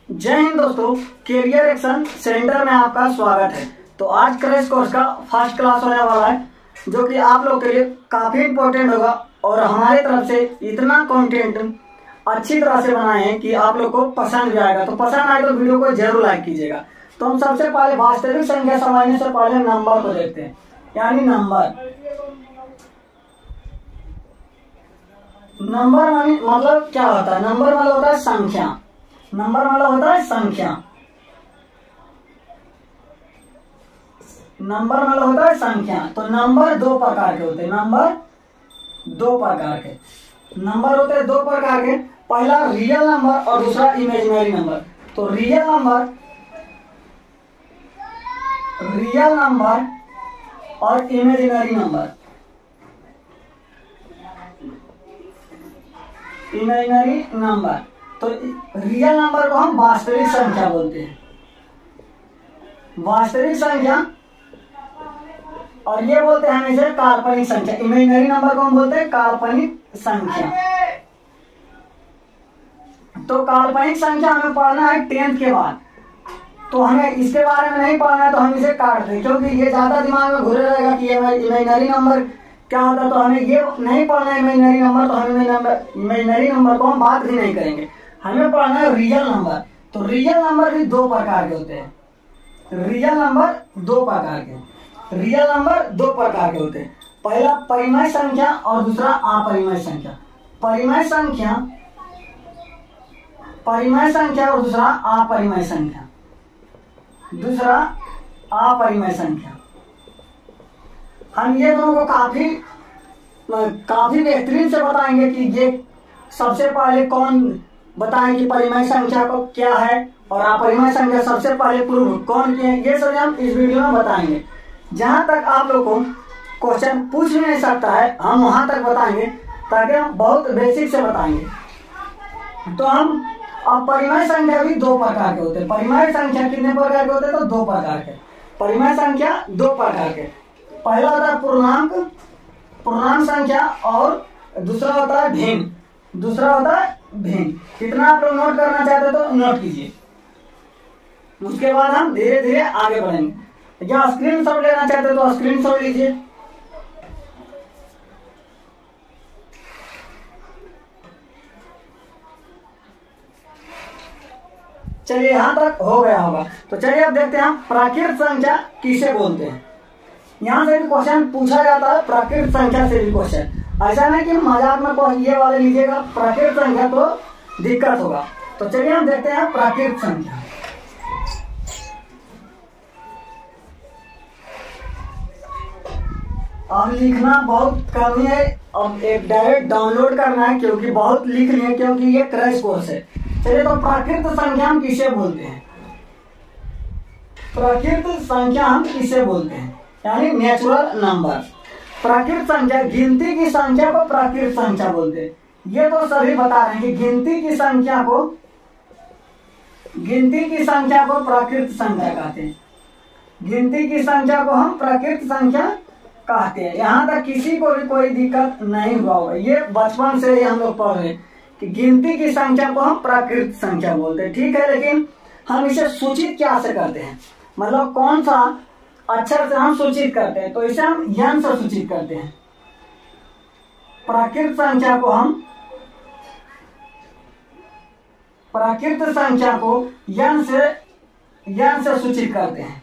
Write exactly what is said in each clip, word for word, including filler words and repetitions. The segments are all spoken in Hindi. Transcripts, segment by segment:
जय हिंद दोस्तों, कैरियर एक्शन सेंटर में आपका स्वागत है। तो आज क्रैश कोर्स का फर्स्ट क्लास होने वाला है, जो कि आप लोग के लिए काफ़ी इम्पोर्टेंट होगा और हमारे तरफ से इतना कंटेंट अच्छी तरह से बनाए हैं कि आप लोग को पसंद भी आएगा। तो पसंद आए तो वीडियो को जरूर लाइक कीजिएगा। तो हम सबसे पहले वास्तविक संख्या समझने से पहले नंबर को देखते हैं, यानी नंबर। नंबर मतलब क्या होता है? नंबर मतलब होता है संख्या। नंबर मतलब होता है संख्या। नंबर मतलब होता है संख्या। तो नंबर दो प्रकार के होते हैं। नंबर दो प्रकार के नंबर होते हैं दो प्रकार के। पहला रियल नंबर और दूसरा इमेजिनरी नंबर। तो रियल नंबर रियल नंबर और इमेजिनरी नंबर इमेजिनरी नंबर तो रियल नंबर को हम वास्तविक संख्या बोलते हैं, वास्तविक संख्या। और ये बोलते हैं हम इसे काल्पनिक संख्या। इमेजिनरी नंबर को हम बोलते हैं काल्पनिक संख्या। तो काल्पनिक संख्या हमें पढ़ना है टेंथ के बाद। तो हमें इसके बारे में नहीं पढ़ना है, तो हम इसे काट दें, क्योंकि ये ज्यादा दिमाग में घुरे रहेगा कि इमेजिनरी नंबर क्या होता है। तो हमें ये नहीं पढ़ना है इमेजिनरी नंबर। तो हमें इमेजिनरी नंबर को हम बात भी नहीं करेंगे। हमें पढ़ना है रियल नंबर। तो रियल नंबर भी दो प्रकार के होते हैं। रियल नंबर दो प्रकार के रियल नंबर दो प्रकार के होते हैं। पहला परिमेय संख्या और दूसरा अपरिमेय संख्या। परिमेय संख्या परिमेय संख्या और दूसरा अपरिमेय संख्या दूसरा अपरिमेय संख्या। हम ये दोनों को काफी काफी बेहतरीन से बताएंगे कि ये सबसे पहले कौन बताएं कि परिमेय संख्या को क्या है और अपरिमेय संख्या सबसे पहले प्रूव कौन किए, ये सब हम इस वीडियो में बताएंगे। जहां तक आप लोग को क्वेश्चन पूछ भी नहीं सकता है, हम वहां तक बताएंगे, ताकि हम बहुत बेसिक से बताएंगे। तो हम अब परिमेय संख्या भी दो प्रकार के होते हैं। परिमेय संख्या कितने प्रकार के होते हैं? तो दो प्रकार के परिमेय संख्या दो प्रकार के। पहला होता है पूर्णांक पूर्णांक संख्या और दूसरा होता है भिन्न दूसरा होता है भिन्न। कितना आप लोग नोट करना चाहते हो तो नोट कीजिए, उसके बाद हम धीरे धीरे आगे बढ़ेंगे। या स्क्रीन शॉट लेना चाहते हो तो स्क्रीन शॉट लीजिए। चलिए यहां तक हो गया होगा। तो चलिए अब देखते हैं हम प्राकृत संख्या किसे बोलते हैं। यहाँ से भी क्वेश्चन पूछा जाता है, प्राकृत संख्या से भी क्वेश्चन। ऐसा नहीं कि मजाक में ये वाले लीजिएगा, प्राकृत संख्या तो दिक्कत होगा। तो चलिए हम देखते हैं प्राकृत संख्या। अब लिखना बहुत कम है, अब एक डायरेक्ट डाउनलोड करना है, क्योंकि बहुत लिख लिए, क्योंकि ये क्रैश कोर्स है। चलिए तो प्राकृत संख्या हम किसे बोलते हैं? प्राकृत संख्या हम किसे बोलते हैं? यानी नेचुरल नंबर। प्राकृत संख्या, गिनती की संख्या को प्राकृत संख्या बोलते हैं। ये तो सभी बता रहे हैं कि गिनती की संख्या को गिनती की संख्या को प्राकृत संख्या कहते हैं। गिनती की संख्या को हम प्राकृत संख्या कहते हैं। यहाँ तक किसी को भी कोई दिक्कत नहीं हुआ होगा। ये बचपन से ही हम लोग पढ़ रहे कि गिनती की संख्या को हम प्राकृत संख्या बोलते हैं, ठीक है। लेकिन हम इसे सूचित क्या से करते हैं, मतलब कौन सा अक्षर से हम सूचित करते हैं? तो इसे हम यन से सूचित करते हैं। प्राकृत संख्या को हम प्राकृत संख्या को यन से यन से सूचित करते हैं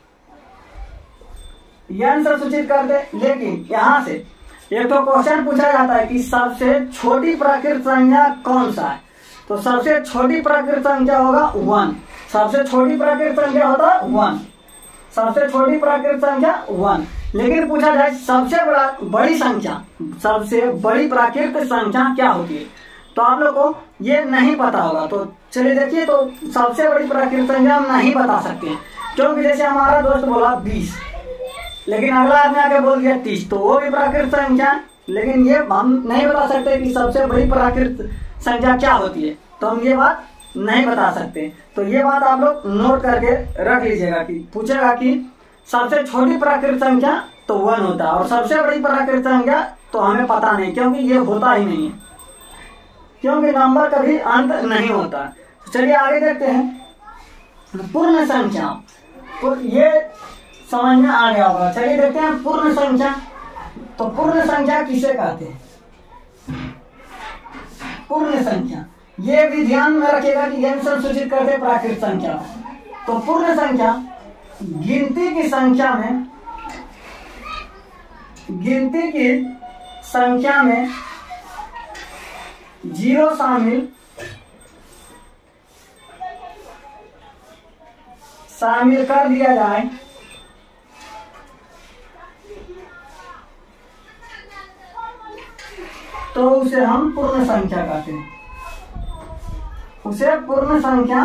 यन से सूचित करते हैं। लेकिन यहां से एक तो क्वेश्चन पूछा जाता है कि सबसे छोटी प्राकृत संख्या कौन सा है? तो सबसे छोटी प्राकृत संख्या होगा वन। सबसे छोटी प्राकृत संख्या होता है वन सबसे छोटी प्राकृत संख्या वन। लेकिन पूछा जाए सबसे बड़ा बड़ी संख्या सबसे बड़ी प्राकृत संख्या क्या होती है, तो आप लोग को ये नहीं पता होगा। तो चलिए देखिए, तो सबसे बड़ी प्राकृत संख्या हम नहीं बता सकते, क्योंकि जैसे हमारा दोस्त बोला बीस, लेकिन अगला आदमी आके बोल दिया तीस, तो वो भी प्राकृत संख्या। लेकिन ये हम नहीं बता सकते कि सबसे बड़ी प्राकृत संख्या क्या होती है, तो हम ये बात नहीं बता सकते। तो ये बात आप लोग नोट करके रख लीजिएगा कि पूछेगा कि सबसे छोटी प्राकृत संख्या तो वन होता है, और सबसे बड़ी प्राकृत संख्या तो हमें पता नहीं, क्योंकि ये होता ही नहीं है, क्योंकि नंबर कभी अंत नहीं होता। तो चलिए आगे देखते हैं। पूर्ण संख्या, ये समझ में आ गया होगा। चलिए देखते हैं पूर्ण संख्या। तो पूर्ण संख्या किसे कहते हैं? पूर्ण संख्या, ये भी ध्यान में रखिएगा कि यह सूचित करते हैं प्राकृत संख्या। तो पूर्ण संख्या गिनती की संख्या में गिनती की संख्या में जीरो शामिल शामिल कर दिया जाए तो उसे हम पूर्ण संख्या कहते हैं। उसे पूर्ण संख्या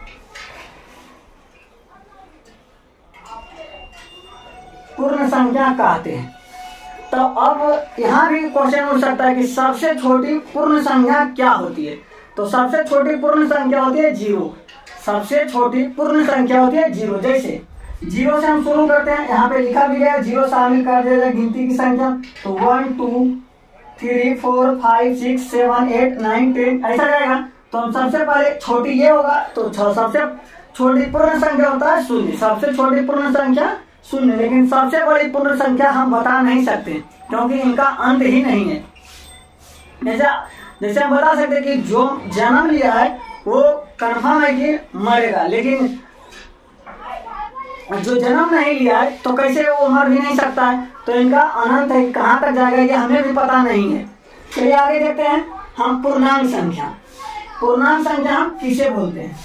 पूर्ण संख्या कहते हैं। तो अब यहाँ भी क्वेश्चन हो सकता है कि सबसे छोटी पूर्ण संख्या क्या होती है? तो सबसे छोटी पूर्ण संख्या होती है जीरो। सबसे छोटी पूर्ण संख्या होती है जीरो। जैसे जीरो से हम शुरू करते हैं, यहाँ पे लिखा भी गया जीरो शामिल कर दिया जाए गिनती की संख्या। तो one two three four five six seven eight nine ten ऐसा जाएगा। तो हम सबसे पहले छोटी ये होगा, तो सबसे छोटी पूर्ण संख्या होता है शून्य। सबसे छोटी पूर्ण संख्या शून्य, लेकिन सबसे बड़ी पूर्ण संख्या हम बता नहीं सकते क्योंकि इनका अंत ही नहीं है। जैसे जैसे हम बता सकते कि जो जन्म लिया है वो कन्फर्म है कि मरेगा, लेकिन जो जन्म नहीं लिया है तो कैसे वो मर भी नहीं सकता है। तो इनका अनंत है, कहाँ तक जाएगा ये हमें भी पता नहीं है। चलिए आगे देखते हैं हम पूर्णांक संख्या। पूर्णांक संख्या हम किसे बोलते हैं?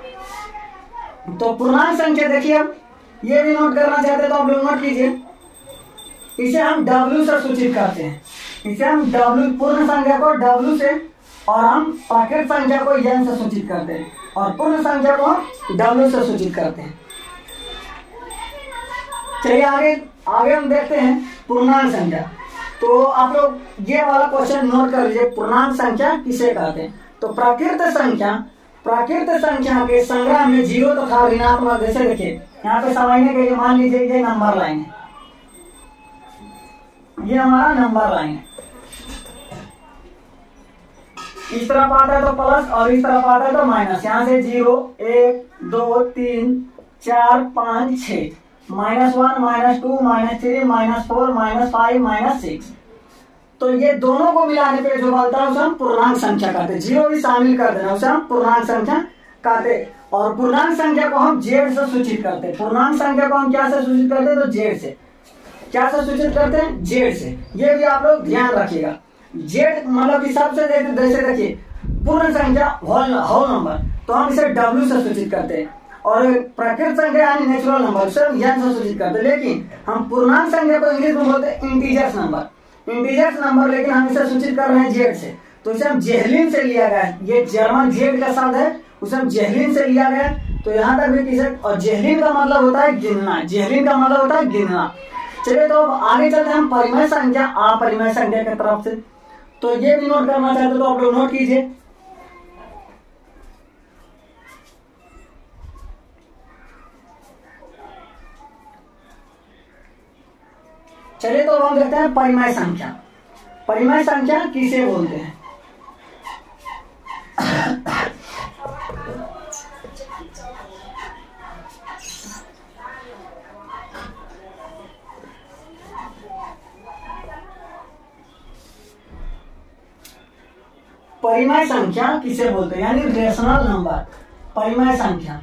तो पूर्णांक संख्या देखिए, अब ये भी नोट करना चाहते तो आप लोग नोट कीजिए। इसे हम डब्ल्यू से सूचित करते हैं। इसे हम डब्ल्यू पूर्ण संख्या को डब्ल्यू से और हम प्राकृत संख्या को एन से सूचित करते हैं और पूर्ण संख्या को हम डब्ल्यू से सूचित करते हैं। चलिए आगे आगे हम देखते हैं पूर्णांक संख्या। तो आप लोग ये वाला क्वेश्चन नोट कर लीजिए, पूर्णांक संख्या किसे कहते हैं? तो प्राकृत संख्या प्राकृत संख्या के संग्रह में जीरो तथा तो ऋणात्मक, जैसे देखिए यहाँ पे समझने के लिए मान लीजिए ये नंबर लाइन है, ये हमारा नंबर लाइन है। इस तरफ आता है तो प्लस और इस तरफ आता है तो माइनस। यहाँ से जीरो एक दो तीन चार पाँच छः, minus one minus two minus three minus four minus five minus six. तो ये दोनों को मिलाने पे जो बनता है उसे हम पूर्णांक संख्या कहते हैं। जीरो भी शामिल कर देना उसे हम पूर्णांक संख्या कहते हैं। और पूर्णांक संख्या को हम जेड से सूचित करते हैं। पूर्णांक संख्या को हम क्या से सूचित करते हैं? तो जेड से। क्या से सूचित करते हैं? जेड से। ये भी आप लोग ध्यान रखिएगा। जेड मतलब कि सबसे जैसे देखिए पूर्ण संख्या होल होल नंबर तो हम इसे डब्ल्यू से सूचित करते हैं और प्राकृत संख्या यानी नेचुरल नंबर उसे हम एन से सूचित करते हैं। लेकिन हम पूर्णांक संख्या को इंग्लिश में बोलते हैं इंटीजर्स नंबर। इंटीजर्स नंबर लेकिन हम इसे सूचित कर रहे हैं जेड से, तो इसे हम जेहलिन से लिया गया है। ये जर्मन जेड का शब्द है, उसे हम जेहलिन से लिया गया। तो यहाँ तक भी किसे, और जेहलिन का मतलब होता है गिनना। जेहलिन का मतलब होता है गिनना। चलिए तो अब आगे चलते हैं हम परिमेय संख्या अपरिमेय संख्या की तरफ से। तो ये भी नोट करना चाहते तो आप लोग नोट कीजिए। चलिए तो हम देखते हैं परिमेय संख्या। परिमेय संख्या किसे बोलते हैं? परिमेय संख्या किसे बोलते हैं यानी रेशनल नंबर। परिमेय संख्या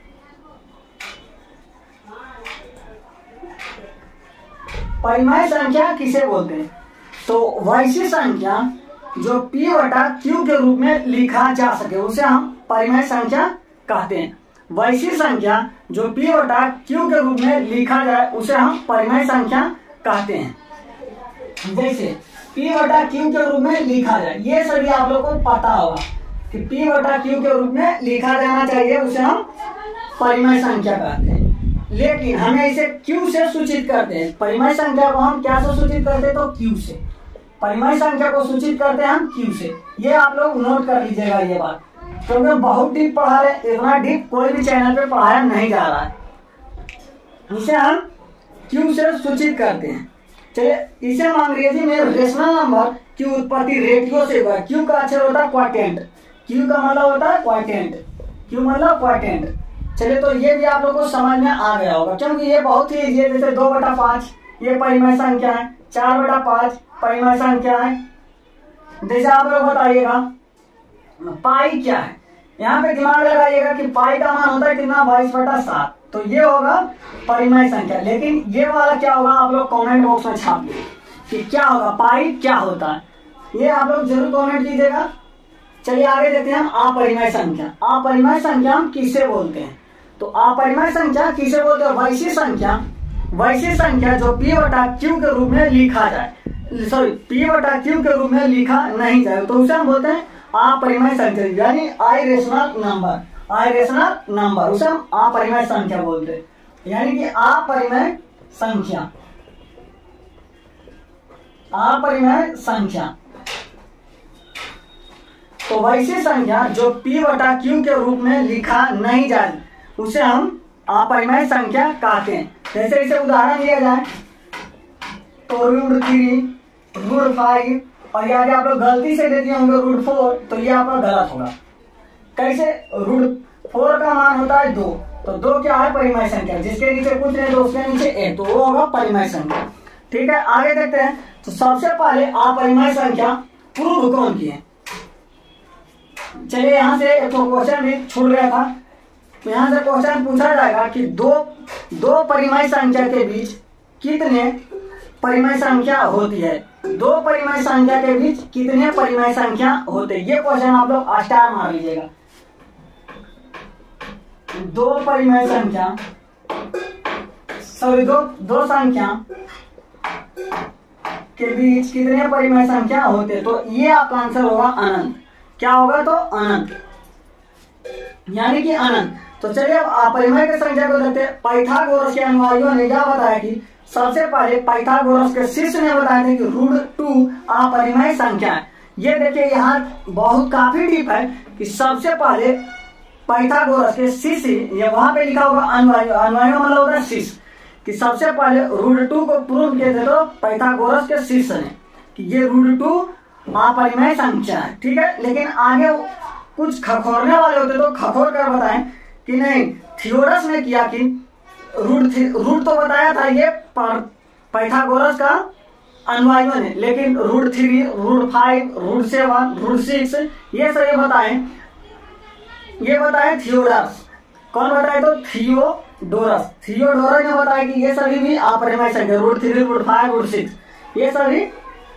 परिमेय संख्या किसे बोलते हैं? तो वैसी संख्या जो p बटा q के रूप में लिखा जा सके उसे हम परिमेय संख्या कहते हैं। वैसी संख्या जो p बटा q के रूप में लिखा जाए उसे हम परिमेय संख्या कहते हैं। जैसे p बटा q के रूप में लिखा जाए, ये सभी आप लोगों को पता होगा कि p बटा q के रूप में लिखा जाना चाहिए, उसे हम परिमेय संख्या कहते हैं। लेकिन हमें इसे q से सूचित करते हैं। परिमेय संख्या को हम क्या से सूचित करते हैं? तो q से। परिमेय संख्या को सूचित करते हैं हम q से। ये आप लोग नोट कर लीजिएगा ये बात, क्योंकि हम बहुत डीप पढ़ा रहे हैं। इतना डीप कोई भी चैनल पे पढ़ाया नहीं जा रहा है। इसे हम q से सूचित करते हैं। चलिए इसे हम अंग्रेजी में रेशनल नंबर की उत्पत्ति रेटियो से हुआ। q का अक्षर होता है क्वाटेंट। q का मतलब होता है क्वाटेंट। q मतलब क्वाटेंट। चलिए तो ये भी आप लोगों को समझ में आ गया होगा, क्योंकि ये बहुत ही इजी है। जैसे दो बटा पाँच ये परिमेय संख्या है, चार बटा पाँच परिमेय संख्या है। जैसे आप लोग बताइएगा पाई क्या है, यहाँ पे दिमाग लगाइएगा कि पाई का मान होता है कितना, बाईस बटा सात, तो ये होगा परिमेय संख्या। लेकिन ये वाला क्या होगा आप लोग कमेंट बॉक्स में छाप लीजिए कि क्या होगा, पाई क्या होता है, ये आप लोग जरूर कमेंट कीजिएगा। चलिए आगे देखते हैं हम अपरिमेय संख्या। अपरिमेय संख्या हम किसे बोलते हैं, तो अपरिमेय संख्या किसे बोलते हैं, वैसी संख्या वैसी संख्या जो पी बटा क्यू के रूप में लिखा जाए, सॉरी पी बटा क्यू के रूप में लिखा नहीं जाए, तो उसे हम बोलते हैं अपरिमेय संख्या, यानी आइरेशनल नंबर। आइरेशनल नंबर उसे हम अपरिमेय संख्या बोलते हैं, यानी कि अपरिमेय संख्या। अपरिमेय संख्या तो वैसी संख्या जो p बटा क्यू के रूप में लिखा नहीं जाए उसे हम अपरिमेय संख्या कहते हैं। जैसे इसे उदाहरण दिया जाए तो रूट थ्री, रूट फाइव, और यदि आप लोग गलती से दे दिए होंगे रूट फोर तो ये आपका गलत होगा। कैसे, रूट फोर का मान होता है दो, तो दो क्या है, परिमेय संख्या, जिसके नीचे कुछ नहीं तो उसके नीचे एक, तो वो होगा परिमेय संख्या। ठीक है, आगे देखते हैं। तो सबसे पहले अपरिमेय संख्या प्रूव कौन किए, चलिए यहाँ से एक क्वेश्चन भी छूट गया था, तो यहाँ से क्वेश्चन पूछा जाएगा कि दो दो परिमेय संख्या के बीच कितने परिमेय संख्या होती है, दो परिमेय संख्या के बीच कितने परिमेय संख्या होते हैं, ये क्वेश्चन आप लोग स्टार मार लीजिएगा। दो परिमेय संख्या सॉरी दो दो संख्या के बीच कितने परिमेय संख्या होते हैं, तो ये आपका आंसर होगा अनंत। क्या होगा, तो अनंत, यानी कि अनंत। तो चलिए अब अपरिमेय की संख्या को देखते हैं। पाइथागोरस के अनुयायियों ने क्या बताया कि सबसे पहले पाइथागोरस के शिष्य ने बताया था कि रूट टू अपरिमेय संख्या है। ये देखिए यहाँ बहुत काफी डीप है कि सबसे पहले पाइथागोरस के शिष्य, ये वहां पे लिखा होगा अनुयायी, अनुयायी मतलब होता है शिष्य, कि सबसे पहले रूट टू को प्रूव किए थे तो पाइथागोरस के शिष्य ने कि ये रूट टू अपरिमेय संख्या है। ठीक है, लेकिन आगे कुछ खखोरने वाले होते तो खखोर कर बताएं कि नहीं, थियोडस ने किया कि रूट रूट तो बताया था ये पाइथागोरस का अनुयायियों ने, लेकिन root three, root five, root seven, root six ये सभी बताए ये बताए थियोडस। कौन बताए, तो थियोडोरस थियोडोरस ने बताया कि ये सभी भी अपरिमेय संख्या, root three, root five, root six ये सभी।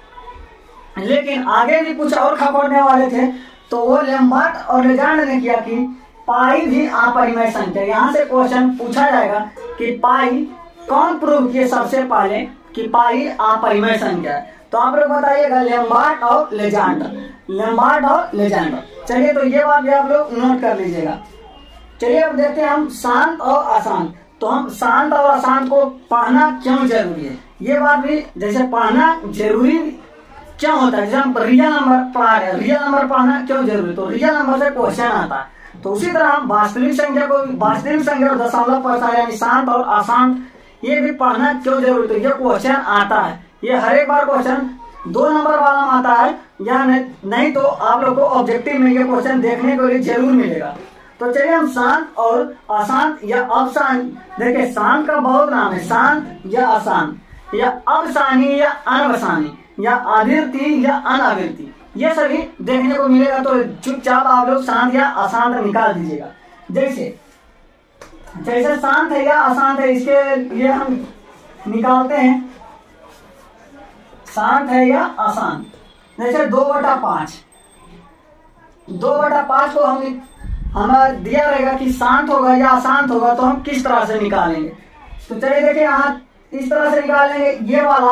लेकिन आगे भी कुछ और खखोरने वाले थे, तो वो लेम्बार्ट और लेजांड ने किया कि पाई भी अपरिमेय संख्या। यहाँ से क्वेश्चन पूछा जाएगा कि पाई कौन प्रूव किए सबसे पहले कि पाई अपरिमेय संख्या है, तो आप लोग बताइएगा लेम्बार्ट और लेजांड, लेम्बार्ट और लेजांड। चलिए तो ये बात भी आप लोग नोट कर लीजिएगा। चलिए अब देखते हैं हम शांत और अशांत। तो हम शांत और अशांत को पढ़ना क्यों जरूरी है, ये बात भी, जैसे पढ़ना जरूरी क्यों होता है, जैसे हम रियल नंबर पढ़ा रहे हैं, रियल नंबर पढ़ना क्यों जरूरी, तो रियल नंबर से क्वेश्चन आता है। तो उसी तरह हम वास्तविक संख्या को, वास्तविक संख्या दशमलव प्रसार यानी शांत और अशांत ये भी पढ़ना क्यों जरूरी, तो ये क्वेश्चन आता है। ये हर एक बार क्वेश्चन दो नंबर वाला आता है या नहीं, नहीं तो आप लोग को ऑब्जेक्टिव में ये क्वेश्चन देखने के लिए जरूर मिलेगा। तो चलिए हम शांत और अशांत या अशांत, देखिए शांत का बहुत नाम है, शांत या अशांत या अवसानी या अनवसानी या आवृत्ति या अनावृत्ति, ये सभी देखने को मिलेगा। तो चुपचाप आप लोग शांत या अशांत निकाल दीजिएगा। जैसे जैसे शांत है या अशांत है, इसके लिए हम निकालते हैं शांत है या अशांत। जैसे दो बटा पांच, दो बटा पांच को हम हमारा दिया रहेगा कि शांत होगा या अशांत होगा, तो हम किस तरह से निकालेंगे। तो चलिए देखिए यहाँ इस तरह से निकालेंगे, ये वाला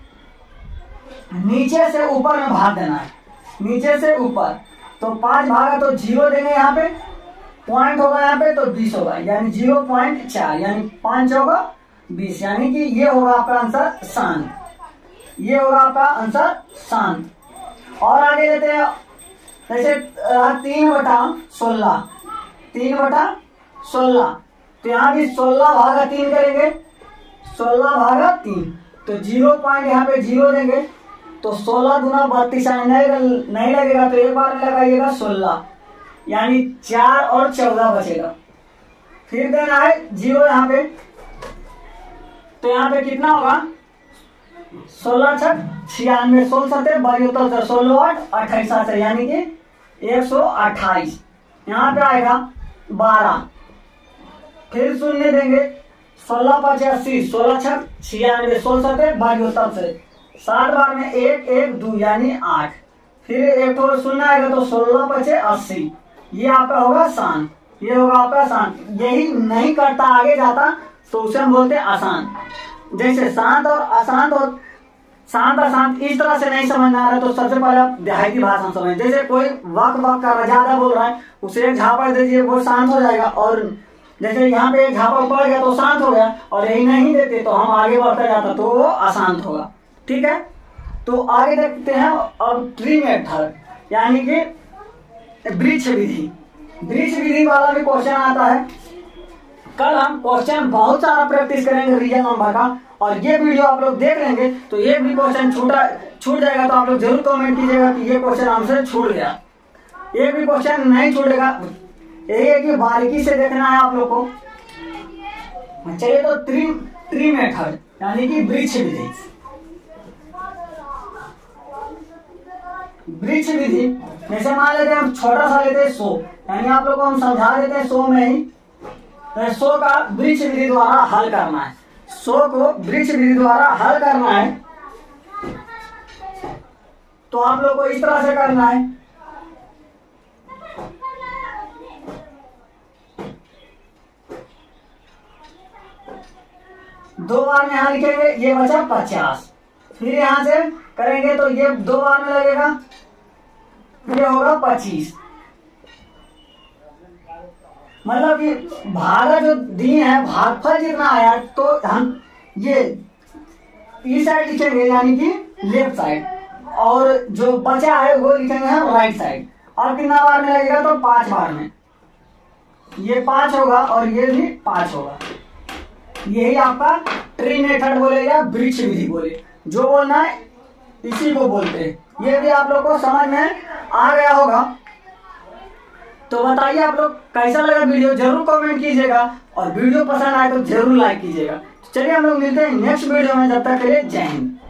नीचे से ऊपर में भाग देना है, नीचे से ऊपर। तो पांच भागा तो जीरो देंगे, यहाँ पे पॉइंट होगा, यहाँ पे तो बीस होगा, यानी जीरो पॉइंट चार, यानी पांच होगा बीस, यानी कि ये होगा आपका आंसर शांत, ये होगा आपका आंसर शांत। और आगे लेते हैं, जैसे तीन बटा सोलह, तीन बटा सोलह, तो यहाँ भी सोलह भागा तीन करेंगे, सोलह भागा तीन, तो जीरो पॉइंट यहाँ पे जीरो देंगे, तो सोलह गुना बत्तीस नहीं, नहीं लगेगा, तो एक बार में लगाइएगा सोलह, यानी चार और चौदह बचेगा, फिर देना है जीरो यहाँ पे, तो यहाँ पे कितना होगा सोलह छठ छियानवे, सोलह सत्तर बहत्तर, सोलह आठ अट्ठाईस है, यानी कि एक सौ अट्ठाईस। यहाँ पे आएगा बारह, फिर शून्य देंगे, सोलह पचासी, सोलह छठ छियानवे, सोलह सत्तर बहत्तर से साठ बार में एक एक दो यानी आठ, फिर एक तो शून्य आएगा तो सोलह पचे अस्सी, ये आपका होगा शांत, ये होगा आपका शांत। यही नहीं करता आगे जाता तो उसे हम बोलते हैं आसान। जैसे शांत और अशांत और शांत अशांत इस तरह से नहीं समझ में आ रहा है तो सबसे पहले आप देहाती भाषा समझ। जैसे कोई वक वक कर रहा ज्यादा बोल रहा है, उसे एक झापड़ दे दीजिए वो शांत हो जाएगा, और जैसे यहाँ पे एक झापड़ पड़ गया तो शांत हो गया, और यही नहीं देते तो हम आगे बढ़ता जाता तो वो अशांत होगा। ठीक है, तो आगे देखते हैं अब ट्री मेथड, यानी कि वृक्ष विधि। वृक्ष विधि वाला भी क्वेश्चन आता है। कल हम क्वेश्चन बहुत सारा प्रैक्टिस करेंगे रियल नंबर का, और ये वीडियो आप लोग देख लेंगे तो ये भी क्वेश्चन छूटा छूट जाएगा, तो आप लोग जरूर कमेंट कीजिएगा कि ये क्वेश्चन हमसे छूट गया। एक भी क्वेश्चन नहीं छूटेगा, यही है कि बारीकी से देखना है आप लोग को। चलिए तो ट्री ट्री मेथड यानी कि वृक्ष विधि। वृक्ष विधि जैसे मान लेते हैं हम छोटा सा लेते हैं सौ, यानी आप लोग को हम समझा देते हैं सौ में ही, सौ का वृक्ष विधि द्वारा हल करना है। सौ को वृक्ष विधि द्वारा हल करना है तो आप लोग को इस तरह से करना है। दो बार में यहां लिखेंगे, ये बचा पचास, फिर यहां से करेंगे तो ये दो बार में लगेगा, ये होगा पच्चीस। मतलब कि भागा जो दिए है भागफल जितना आया तो हम ये इस साइड लिखेंगे यानी कि लेफ्ट साइड, और जो बचा है वो लिखेंगे हम राइट साइड। और कितना बार में लगेगा तो पांच बार में, ये पांच होगा और ये भी पांच होगा। यही आपका ट्री मेथड बोले या वृक्ष विधि बोले, जो बोलना है इसी को बोलते हैं। ये भी आप लोग को समझ में आ गया होगा। तो बताइए आप लोग कैसा लगा वीडियो, जरूर कमेंट कीजिएगा, और वीडियो पसंद आए तो जरूर लाइक कीजिएगा। चलिए हम लोग मिलते हैं नेक्स्ट वीडियो में, जब तक के लिए जय हिंद।